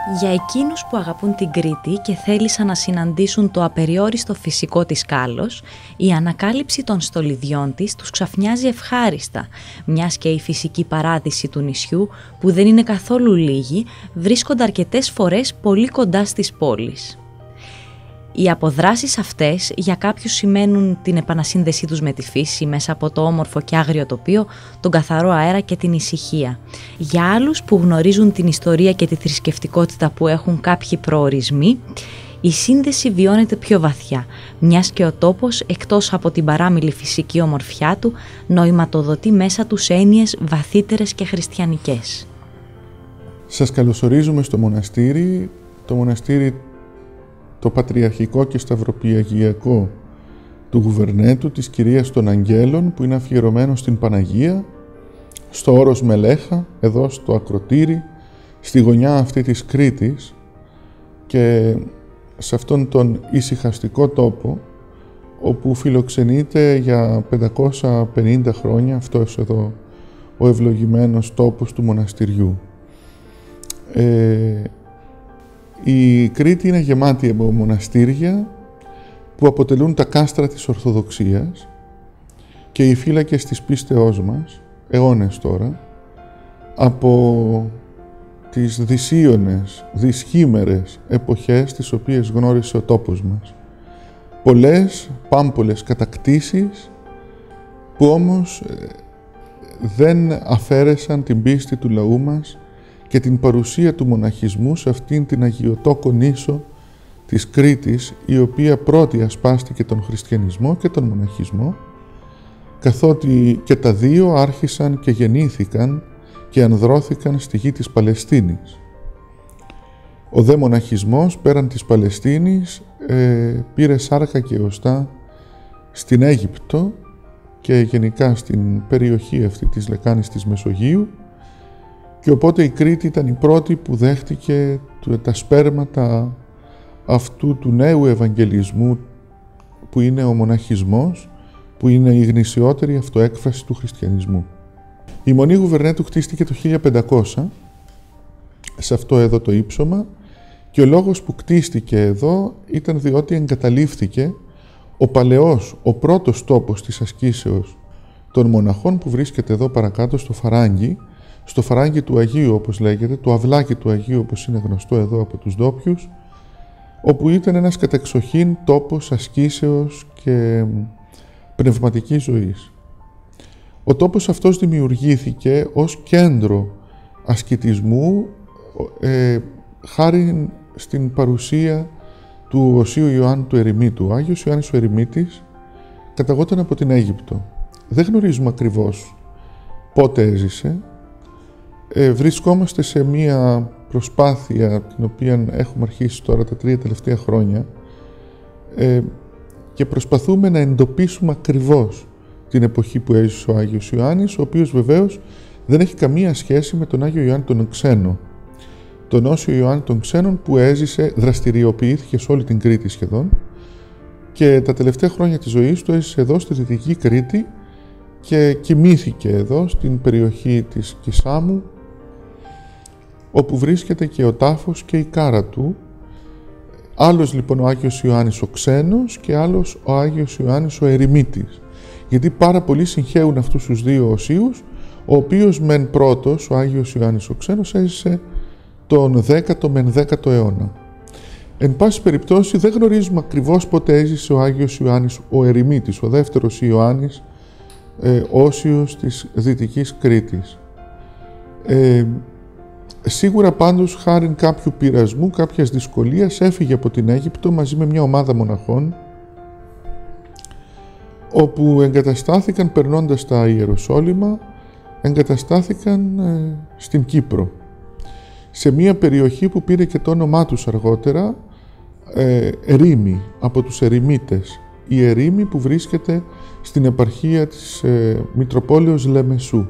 Για εκείνους που αγαπούν την Κρήτη και θέλησαν να συναντήσουν το απεριόριστο φυσικό της Κάλος, η ανακάλυψη των στολιδιών της τους ξαφνιάζει ευχάριστα, μιας και η φυσική παράδειση του νησιού, που δεν είναι καθόλου λίγη, βρίσκονται αρκετές φορές πολύ κοντά στις πόλεις. Οι αποδράσεις αυτές για κάποιους σημαίνουν την επανασύνδεσή τους με τη φύση μέσα από το όμορφο και άγριο τοπίο, τον καθαρό αέρα και την ησυχία. Για άλλους που γνωρίζουν την ιστορία και τη θρησκευτικότητα που έχουν κάποιοι προορισμοί, η σύνδεση βιώνεται πιο βαθιά, μιας και ο τόπος, εκτός από την παράμιλη φυσική ομορφιά του, νοηματοδοτεί μέσα τους έννοιες βαθύτερες και χριστιανικές. Σας καλωσορίζουμε στο μοναστήρι, το Πατριαρχικό και Σταυροπυαγιακό του Γουβερνέτου της Κυρίας των Αγγέλων, που είναι αφιερωμένο στην Παναγία, στο όρος Μελέχα, εδώ στο Ακροτήρι, στη γωνιά αυτή της Κρήτης, και σε αυτόν τον ησυχαστικό τόπο, όπου φιλοξενείται για 550 χρόνια αυτός εδώ ο ευλογημένος τόπος του μοναστηριού. Η Κρήτη είναι γεμάτη από μοναστήρια που αποτελούν τα κάστρα της Ορθοδοξίας και οι φύλακες της πίστεώς μας, αιώνες τώρα, από τις δυσίωνες, δυσχήμερες εποχές τις οποίες γνώρισε ο τόπος μας. Πολλές, πάμπολες κατακτήσεις που όμως δεν αφαίρεσαν την πίστη του λαού μας και την παρουσία του μοναχισμού σε αυτήν την αγιοτόκο νήσο της Κρήτης, η οποία πρώτη ασπάστηκε τον χριστιανισμό και τον μοναχισμό, καθότι και τα δύο άρχισαν και γεννήθηκαν και ανδρώθηκαν στη γη της Παλαιστίνης. Ο δε μοναχισμός πέραν της Παλαιστίνης πήρε σάρκα και οστά στην Αίγυπτο και γενικά στην περιοχή αυτή της λεκάνης της Μεσογείου, και οπότε η Κρήτη ήταν η πρώτη που δέχτηκε τα σπέρματα αυτού του νέου Ευαγγελισμού που είναι ο μοναχισμός, που είναι η γνησιότερη αυτοέκφραση του χριστιανισμού. Η Μονή Γουβερνέτου χτίστηκε το 1500 σε αυτό εδώ το ύψωμα, και ο λόγος που κτίστηκε εδώ ήταν διότι εγκαταλείφθηκε ο παλαιός, ο πρώτος τόπος της ασκήσεως των μοναχών, που βρίσκεται εδώ παρακάτω στο φαράγγι του Αγίου, όπως λέγεται, το αυλάκι του Αγίου, όπως είναι γνωστό εδώ από τους ντόπιους, όπου ήταν ένας κατεξοχήν τόπος ασκήσεως και πνευματικής ζωής. Ο τόπος αυτός δημιουργήθηκε ως κέντρο ασκητισμού χάρη στην παρουσία του Οσίου Ιωάννου του Ερημίτου. Ο Άγιος Ιωάννης ο Ερημίτης καταγόταν από την Αίγυπτο. Δεν γνωρίζουμε ακριβώς πότε έζησε. Βρισκόμαστε σε μία προσπάθεια την οποία έχουμε αρχίσει τώρα τα 3 τελευταία χρόνια και προσπαθούμε να εντοπίσουμε ακριβώς την εποχή που έζησε ο Άγιος Ιωάννης, ο οποίος βεβαίως δεν έχει καμία σχέση με τον Άγιο Ιωάννη τον Ξένο. Τον Όσιο Ιωάννη τον Ξένον που έζησε, δραστηριοποιήθηκε σε όλη την Κρήτη σχεδόν, και τα τελευταία χρόνια της ζωής του έζησε εδώ στη Δυτική Κρήτη και κοιμήθηκε εδώ στην περιοχή της Κισάμου, όπου βρίσκεται και ο τάφος και η κάρα του. Άλλος λοιπόν ο Άγιος Ιωάννης ο Ξένος και άλλος ο Άγιος Ιωάννης ο Ερημίτης. Γιατί πάρα πολλοί συγχέουν αυτούς τους δύο οσίους, ο οποίος μεν πρώτος, ο Άγιος Ιωάννης ο Ξένος, έζησε τον 10ο με 10ο αιώνα. Εν πάση περιπτώσει δεν γνωρίζουμε ακριβώς πότε έζησε ο Άγιος Ιωάννης ο Ερημίτης, ο δεύτερος Ιωάννης όσιος της Δυτικής Κρήτης. Σίγουρα πάντως χάριν κάποιου πειρασμού, κάποιας δυσκολίας, έφυγε από την Αίγυπτο μαζί με μια ομάδα μοναχών, όπου εγκαταστάθηκαν, περνώντας τα Ιεροσόλυμα, εγκαταστάθηκαν στην Κύπρο, σε μια περιοχή που πήρε και το όνομά τους αργότερα, Ερήμη, από τους Ερημίτες. Η Ερήμη που βρίσκεται στην επαρχία της Μητροπόλεως Λεμεσού.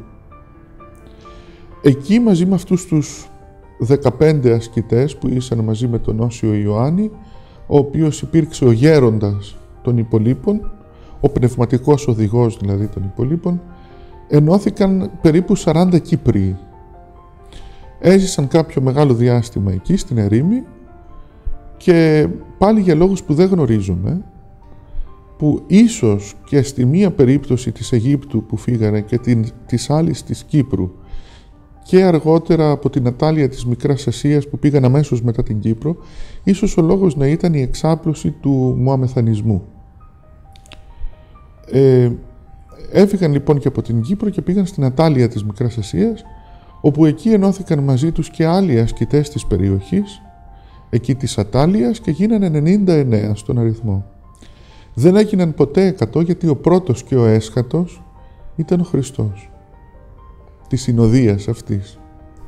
Εκεί μαζί με αυτούς τους 15 ασκητές που ήσαν μαζί με τον Όσιο Ιωάννη, ο οποίος υπήρξε ο γέροντας των υπολείπων, ο πνευματικός οδηγός δηλαδή των υπολείπων, ενώθηκαν περίπου 40 Κύπριοι. Έζησαν κάποιο μεγάλο διάστημα εκεί στην ερήμη και πάλι για λόγους που δεν γνωρίζουμε, που ίσως και στη μία περίπτωση της Αιγύπτου που φύγανε και της άλλης της Κύπρου και αργότερα από την Ατάλεια της Μικράς Ασίας που πήγαν αμέσως μετά την Κύπρο, ίσως ο λόγος να ήταν η εξάπλωση του μωαμεθανισμού. Έφυγαν λοιπόν και από την Κύπρο και πήγαν στην Ατάλεια της Μικράς Ασίας, όπου εκεί ενώθηκαν μαζί τους και άλλοι ασκητές της περιοχής, εκεί της Ατάλειας, και γίνανε 99 στον αριθμό. Δεν έγιναν ποτέ 100, γιατί ο πρώτος και ο έσχατος ήταν ο Χριστός, της συνοδείας αυτής.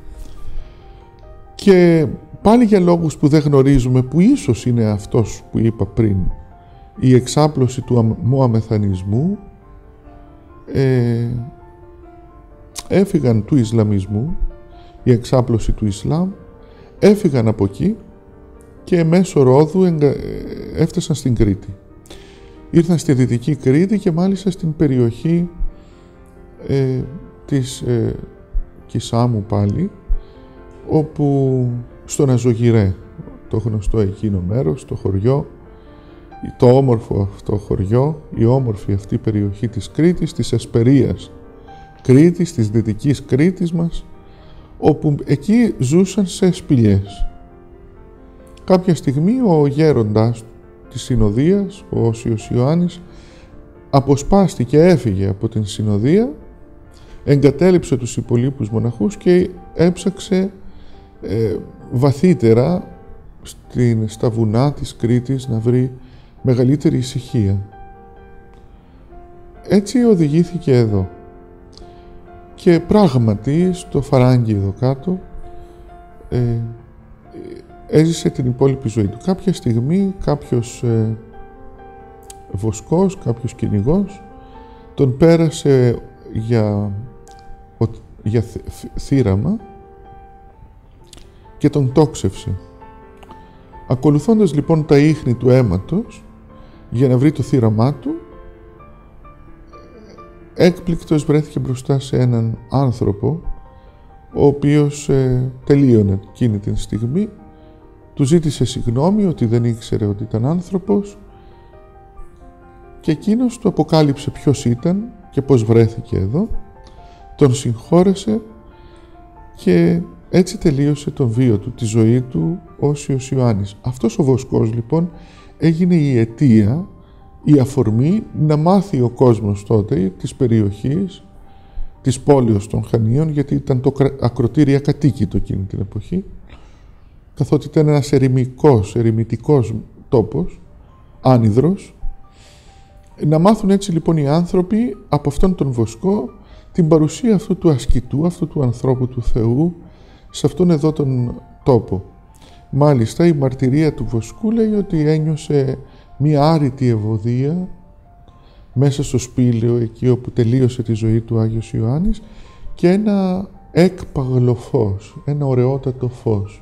Και πάλι για λόγους που δεν γνωρίζουμε, που ίσως είναι αυτός που είπα πριν, η εξάπλωση του μωαμεθανισμού, έφυγαν του Ισλαμισμού, η εξάπλωση του Ισλάμ, έφυγαν από εκεί και μέσω Ρόδου έφτασαν στην Κρήτη. Ήρθαν στη Δυτική Κρήτη και μάλιστα στην περιοχή της Κισάμου πάλι, όπου στον Αζωγυρέ, το γνωστό εκείνο μέρος, το χωριό, το όμορφο αυτό χωριό, η όμορφη αυτή περιοχή της Κρήτης, της Εσπερίας Κρήτης, της Δυτικής Κρήτης μας, όπου εκεί ζούσαν σε σπηλιές. Κάποια στιγμή ο γέροντας της συνοδείας, ο Όσιος Ιωάννης, αποσπάστηκε, έφυγε από την συνοδεία, εγκατέλειψε τους υπολείπους μοναχούς και έψαξε βαθύτερα στα βουνά της Κρήτης να βρει μεγαλύτερη ησυχία. Έτσι οδηγήθηκε εδώ. Και πράγματι στο Φαράγγι εδώ κάτω έζησε την υπόλοιπη ζωή του. Κάποια στιγμή κάποιος βοσκός, κάποιος κυνηγός τον πέρασε για θύραμα και τον τόξευσε. Ακολουθώντας λοιπόν τα ίχνη του αίματος για να βρει το θύραμά του, έκπληκτος βρέθηκε μπροστά σε έναν άνθρωπο, ο οποίος τελείωνε εκείνη την στιγμή. Του ζήτησε συγγνώμη ότι δεν ήξερε ότι ήταν άνθρωπος και εκείνος του αποκάλυψε ποιος ήταν και πώς βρέθηκε εδώ, τον συγχώρεσε και έτσι τελείωσε τον βίο του, τη ζωή του Όσιος Ιωάννης. Αυτός ο βοσκός λοιπόν έγινε η αιτία, η αφορμή να μάθει ο κόσμος τότε της περιοχής, της πόλεως των Χανίων, γιατί ήταν το ακροτήρι ακατοίκητο εκείνη την εποχή, καθότι ήταν ένας ερημητικός τόπος, άνυδρος. Να μάθουν έτσι λοιπόν οι άνθρωποι από αυτόν τον βοσκό την παρουσία αυτού του ασκητού, αυτού του ανθρώπου του Θεού, σε αυτόν εδώ τον τόπο. Μάλιστα η μαρτυρία του βοσκού λέει ότι ένιωσε μία άρρητη ευωδία μέσα στο σπήλαιο εκεί όπου τελείωσε τη ζωή του Άγιος Ιωάννης και ένα έκπαγλο φως, ένα ωραιότατο φως.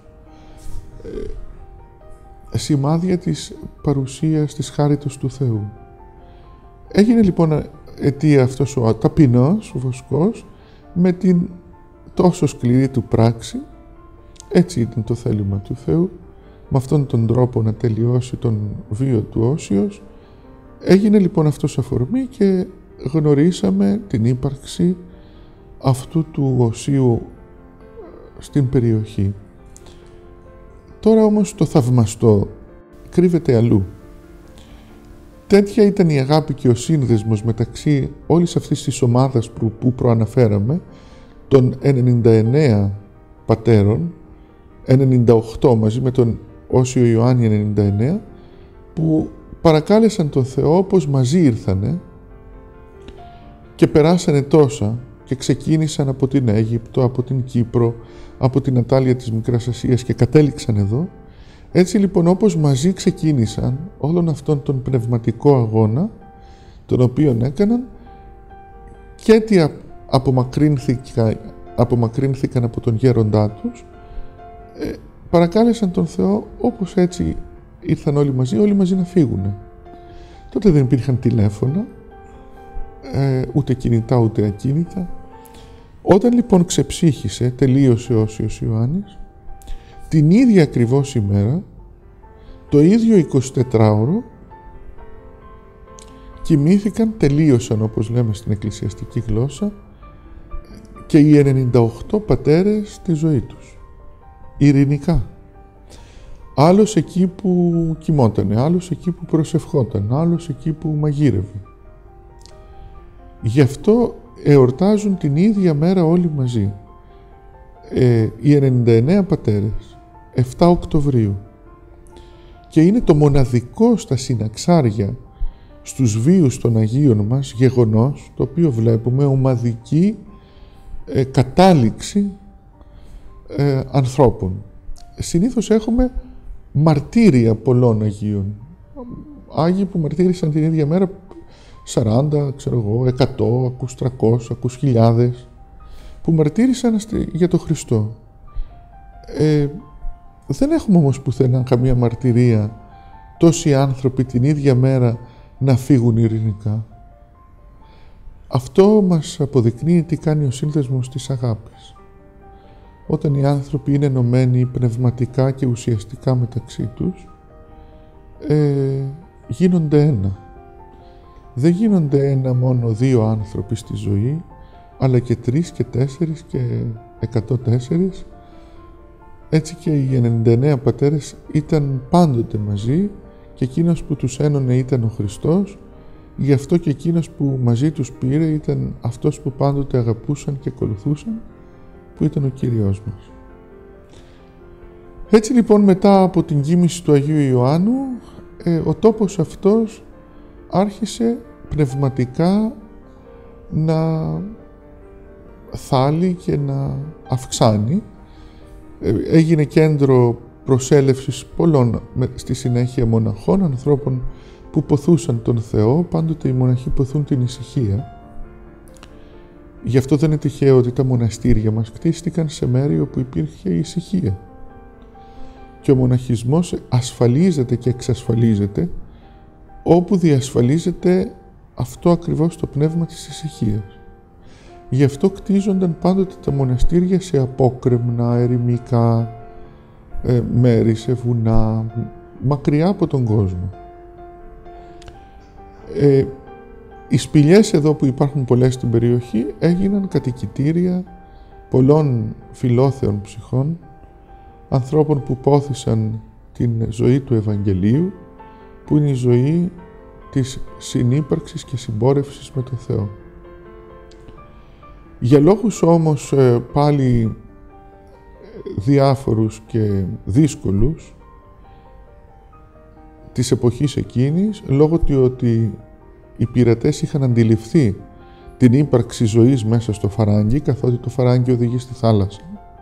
Σημάδια της παρουσίας της χάριτος του Θεού. Έγινε λοιπόν αιτία αυτός ο ταπεινός, ο βοσκός, με την τόσο σκληρή του πράξη, έτσι ήταν το θέλημα του Θεού, με αυτόν τον τρόπο να τελειώσει τον βίο του Όσιος. Έγινε λοιπόν αυτός αφορμή και γνωρίσαμε την ύπαρξη αυτού του Οσίου στην περιοχή. Τώρα όμως το θαυμαστό κρύβεται αλλού. Τέτοια ήταν η αγάπη και ο σύνδεσμος μεταξύ όλης αυτής της ομάδας που προαναφέραμε, των 99 πατέρων, 98 μαζί με τον Όσιο Ιωάννη 99, που παρακάλεσαν τον Θεό πως μαζί ήρθανε και περάσανε τόσα και ξεκίνησαν από την Αίγυπτο, από την Κύπρο, από την Ατάλεια της Μικράς Ασίας και κατέληξαν εδώ. Έτσι λοιπόν όπως μαζί ξεκίνησαν όλον αυτόν τον πνευματικό αγώνα, τον οποίον έκαναν, και έτσι απομακρύνθηκαν από τον γέροντά τους, παρακάλεσαν τον Θεό όπως έτσι ήρθαν όλοι μαζί να φύγουνε. Τότε δεν υπήρχαν τηλέφωνα, ούτε κινητά ούτε ακίνητα. Όταν λοιπόν ξεψύχησε, τελείωσε ο Όσιος Ιωάννης, την ίδια ακριβώς ημέρα, το ίδιο 24ωρο, κοιμήθηκαν, τελείωσαν όπως λέμε στην εκκλησιαστική γλώσσα, και οι 98 πατέρες τη ζωή τους, ειρηνικά. Άλλος εκεί που κοιμότανε, άλλος εκεί που προσευχόταν, άλλος εκεί που μαγείρευε. Γι' αυτό εορτάζουν την ίδια μέρα όλοι μαζί. Οι 99 πατέρες, 7 Οκτωβρίου. Και είναι το μοναδικό στα συναξάρια, στους βίους των Αγίων μας, γεγονός, το οποίο βλέπουμε ομαδική κατάληξη ανθρώπων. Συνήθως έχουμε μαρτύρια πολλών Αγίων. Άγιοι που μαρτύρησαν την ίδια μέρα 40, ξέρω εγώ, 100, ακούς 300, ακούς χιλιάδες, που μαρτύρησαν για τον Χριστό. Δεν έχουμε όμως πουθενά καμία μαρτυρία τόσοι άνθρωποι την ίδια μέρα να φύγουν ειρηνικά. Αυτό μας αποδεικνύει τι κάνει ο σύνδεσμος της αγάπης. Όταν οι άνθρωποι είναι ενωμένοι πνευματικά και ουσιαστικά μεταξύ τους, γίνονται ένα. Δεν γίνονται ένα μόνο 2 άνθρωποι στη ζωή, αλλά και 3 και 4 και 104. Έτσι και οι 99 πατέρες ήταν πάντοτε μαζί και εκείνος που τους ένωνε ήταν ο Χριστός, γι' αυτό και εκείνος που μαζί τους πήρε ήταν αυτός που πάντοτε αγαπούσαν και ακολουθούσαν, που ήταν ο Κύριος μας. Έτσι λοιπόν μετά από την κοίμηση του Αγίου Ιωάννου, ο τόπος αυτός άρχισε πνευματικά να θάλει και να αυξάνει. Έγινε κέντρο προσέλευσης πολλών στη συνέχεια μοναχών, ανθρώπων που ποθούσαν τον Θεό. Πάντοτε οι μοναχοί ποθούν την ησυχία. Γι' αυτό δεν είναι τυχαίο ότι τα μοναστήρια μας κτίστηκαν σε μέρη όπου υπήρχε ησυχία. Και ο μοναχισμός ασφαλίζεται και εξασφαλίζεται όπου διασφαλίζεται αυτό ακριβώς το πνεύμα της ησυχίας. Γι' αυτό κτίζονταν πάντοτε τα μοναστήρια σε απόκρεμνα, ερημικά μέρη, σε βουνά, μακριά από τον κόσμο. Οι σπηλιές εδώ που υπάρχουν πολλές στην περιοχή έγιναν κατοικητήρια πολλών φιλόθεων ψυχών, ανθρώπων που πόθησαν την ζωή του Ευαγγελίου, που είναι η ζωή της συνύπαρξης και συμπόρευσης με τον Θεό. Για λόγους όμως πάλι διάφορους και δύσκολους της εποχής εκείνης, λόγω του ότι οι πειρατές είχαν αντιληφθεί την ύπαρξη ζωής μέσα στο φαράγγι, καθότι το φαράγγι οδηγεί στη θάλασσα.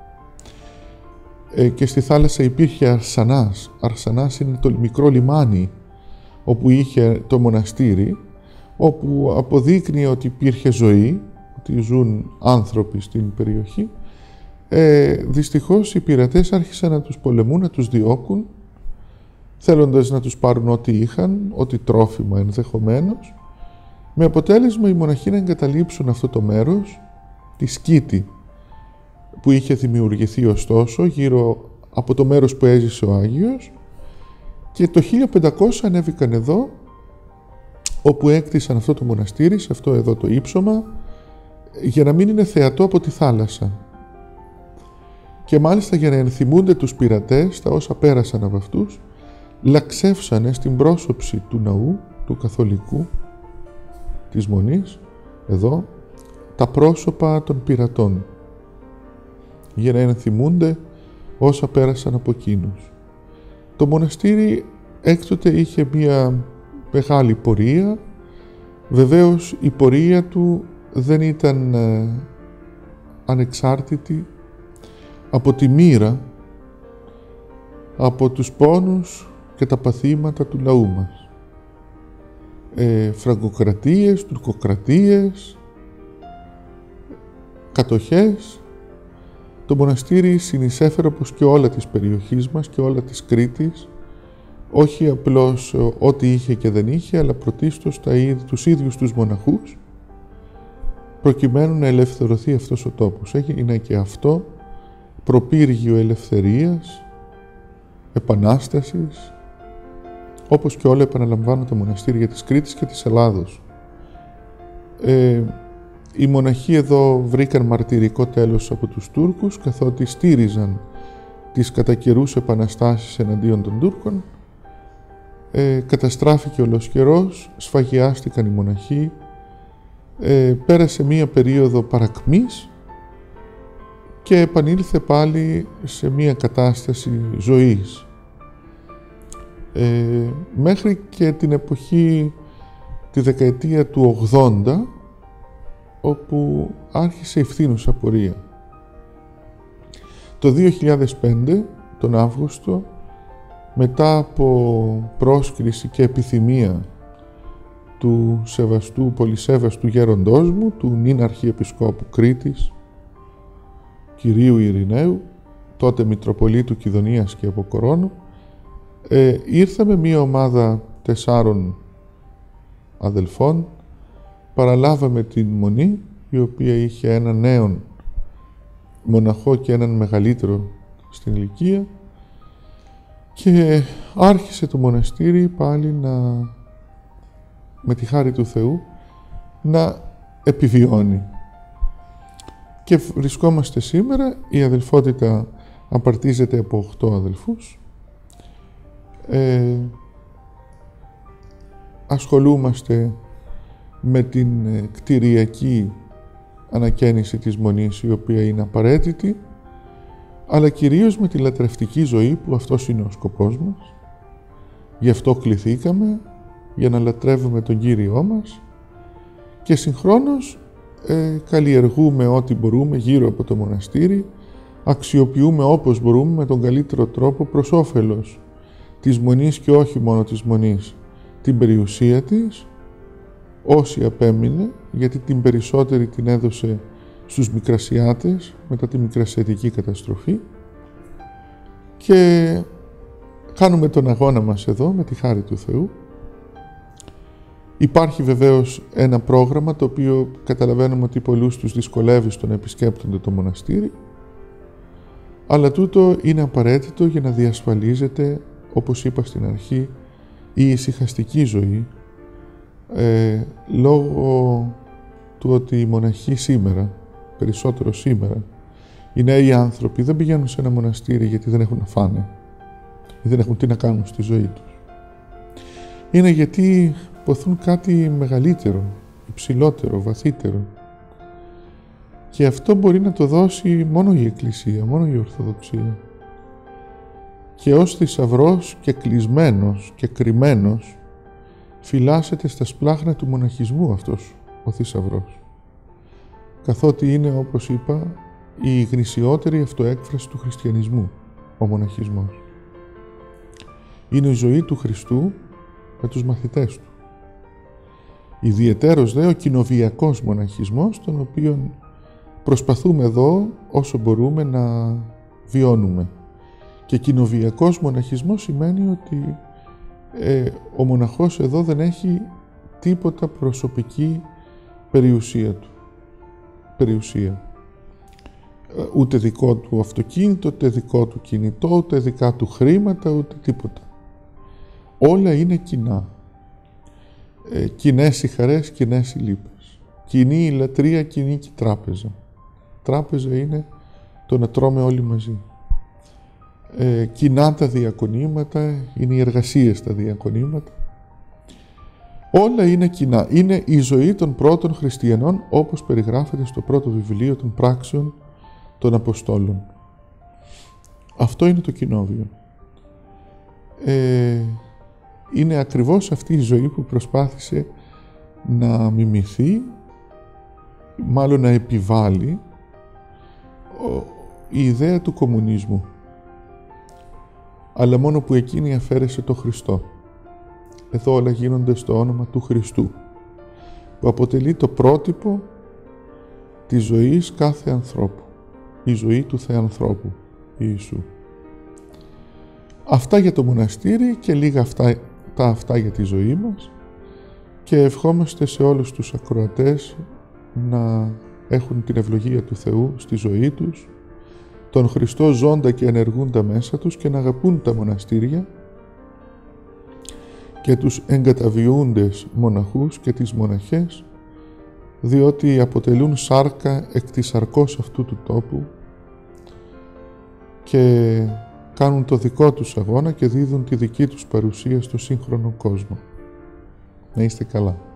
Και στη θάλασσα υπήρχε Αρσανάς. Αρσανάς είναι το μικρό λιμάνι όπου είχε το μοναστήρι, όπου αποδείκνυε ότι υπήρχε ζωή, ότι ζουν άνθρωποι στην περιοχή. Δυστυχώς οι πειρατές άρχισαν να τους πολεμούν, να τους διώκουν, θέλοντας να τους πάρουν ό,τι είχαν, ό,τι τρόφιμα ενδεχομένως, με αποτέλεσμα οι μοναχοί να εγκαταλείψουν αυτό το μέρος, τη σκήτη που είχε δημιουργηθεί ωστόσο γύρω από το μέρος που έζησε ο Άγιος, και το 1500 ανέβηκαν εδώ, όπου έκτισαν αυτό το μοναστήρι, σε αυτό εδώ το ύψωμα, για να μην είναι θεατό από τη θάλασσα. Και μάλιστα για να ενθυμούνται τους πειρατές, τα όσα πέρασαν από αυτούς, λαξεύσανε στην πρόσωψη του ναού, του καθολικού, της Μονής, εδώ, τα πρόσωπα των πειρατών, για να ενθυμούνται όσα πέρασαν από εκείνους. Το μοναστήρι έκτοτε είχε μία μεγάλη πορεία. Βεβαίως η πορεία του δεν ήταν ανεξάρτητη από τη μοίρα, από τους πόνους και τα παθήματα του λαού μας. Φραγκοκρατίες, τουρκοκρατίες, κατοχές. Το μοναστήρι συνεισέφερε, όπως και όλα της περιοχής μας και όλα της Κρήτης, όχι απλώς ό,τι είχε και δεν είχε, αλλά πρωτίστως τους ίδιους τους μοναχούς, προκειμένου να ελευθερωθεί αυτός ο τόπος. Είναι και αυτό προπύργιο ελευθερίας, επανάστασης, όπως και όλα επαναλαμβάνω τα μοναστήρια της Κρήτης και της Ελλάδος. Οι μοναχοί εδώ βρήκαν μαρτυρικό τέλος από τους Τούρκους, καθότι στήριζαν τις κατά καιρούς επαναστάσεις εναντίον των Τούρκων. Καταστράφηκε ολοσχερός, σφαγιάστηκαν οι μοναχοί, πέρασε μία περίοδο παρακμής και επανήλθε πάλι σε μία κατάσταση ζωής. Μέχρι και την εποχή, τη δεκαετία του 80, όπου άρχισε η φθήνουσα πορεία. Το 2005, τον Αύγουστο, μετά από πρόσκληση και επιθυμία του πολυσέβαστου γέροντός μου, του νυν Αρχιεπισκόπου Κρήτης, Κυρίου Ειρηναίου, τότε Μητροπολίτου Κιδωνίας και Αποκορώνου, ήρθαμε μία ομάδα 4 αδελφών, παραλάβαμε την Μονή, η οποία είχε έναν νέον μοναχό και έναν μεγαλύτερο στην ηλικία, και άρχισε το μοναστήρι πάλι με τη χάρη του Θεού να επιβιώνει. Και βρισκόμαστε σήμερα, η αδελφότητα απαρτίζεται από 8 αδελφούς. Ασχολούμαστε με την κτηριακή ανακαίνιση της Μονής, η οποία είναι απαραίτητη, αλλά κυρίως με τη λατρευτική ζωή, που αυτός είναι ο σκοπός μας. Γι' αυτό κληθήκαμε, για να λατρεύουμε τον Κύριό μας, και συγχρόνως καλλιεργούμε ό,τι μπορούμε γύρω από το μοναστήρι, αξιοποιούμε όπως μπορούμε με τον καλύτερο τρόπο προς όφελος της Μονής και όχι μόνο της Μονής την περιουσία της, όση απέμεινε, γιατί την περισσότερη την έδωσε στους Μικρασιάτες μετά τη Μικρασιατική καταστροφή, και κάνουμε τον αγώνα μας εδώ με τη χάρη του Θεού. Υπάρχει βεβαίως ένα πρόγραμμα το οποίο καταλαβαίνουμε ότι πολλούς τους δυσκολεύει στο να επισκέπτονται το μοναστήρι, αλλά τούτο είναι απαραίτητο για να διασφαλίζεται, όπως είπα στην αρχή, η ησυχαστική ζωή, λόγω του ότι οι μοναχοί σήμερα, περισσότερο σήμερα, οι νέοι άνθρωποι δεν πηγαίνουν σε ένα μοναστήρι γιατί δεν έχουν να φάνε ή δεν έχουν τι να κάνουν στη ζωή τους. Είναι γιατί ποθούν κάτι μεγαλύτερο, υψηλότερο, βαθύτερο, και αυτό μπορεί να το δώσει μόνο η Εκκλησία, μόνο η Ορθοδοξία. Και ως θησαυρός και κλεισμένος και κρυμμένος φυλάσσεται στα σπλάχνα του μοναχισμού αυτός ο θησαυρός, καθότι είναι, όπως είπα, η γνησιότερη αυτοέκφραση του χριστιανισμού, ο μοναχισμός. Είναι η ζωή του Χριστού με τους μαθητές του. Ιδιαιτέρως δε ο κοινοβιακός μοναχισμός, τον οποίον προσπαθούμε εδώ όσο μπορούμε να βιώνουμε. Και κοινοβιακός μοναχισμός σημαίνει ότι ο μοναχός εδώ δεν έχει τίποτα προσωπική περιουσία. Ούτε δικό του αυτοκίνητο, ούτε δικό του κινητό, ούτε δικά του χρήματα, ούτε τίποτα. Όλα είναι κοινά. Κοινές οι χαρές, κοινές οι λύπες. Κοινή η λατρεία, κοινή και η τράπεζα. Τράπεζα είναι το να τρώμε όλοι μαζί. Κοινά τα διακονήματα, είναι οι εργασίες τα διακονήματα. Όλα είναι κοινά. Είναι η ζωή των πρώτων χριστιανών, όπως περιγράφεται στο πρώτο βιβλίο των πράξεων των Αποστόλων. Αυτό είναι το κοινόβιο. Είναι ακριβώς αυτή η ζωή που προσπάθησε να μιμηθεί, μάλλον να επιβάλλει, η ιδέα του κομμουνισμού. Αλλά μόνο που εκείνη αφαίρεσε το Χριστό. Εδώ όλα γίνονται στο όνομα του Χριστού, που αποτελεί το πρότυπο της ζωής κάθε ανθρώπου, η ζωή του Θεανθρώπου, Ιησού. Αυτά για το μοναστήρι και λίγα αυτά για τη ζωή μας, και ευχόμαστε σε όλους τους ακροατές να έχουν την ευλογία του Θεού στη ζωή τους, τον Χριστό ζώντα και ενεργούντα μέσα τους και να αγαπούν τα μοναστήρια και τους εγκαταβιούντες μοναχούς και τις μοναχές, διότι αποτελούν σάρκα εκ της σαρκός αυτού του τόπου και κάνουν το δικό τους αγώνα και δίδουν τη δική τους παρουσία στο σύγχρονο κόσμο. Να είστε καλά.